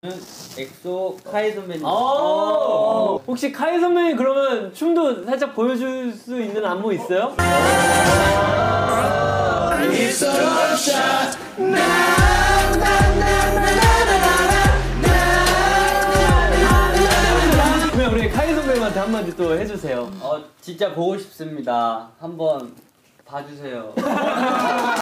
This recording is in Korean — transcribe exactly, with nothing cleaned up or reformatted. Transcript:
엑소 카이 선배님. 혹시 카이 선배님 그러면 춤도 살짝 보여줄 수 있는 안무 있어요? 그러면 우리 카이 선배님한테 한마디 또 해주세요. 어 진짜 보고 싶습니다. 한번 봐주세요.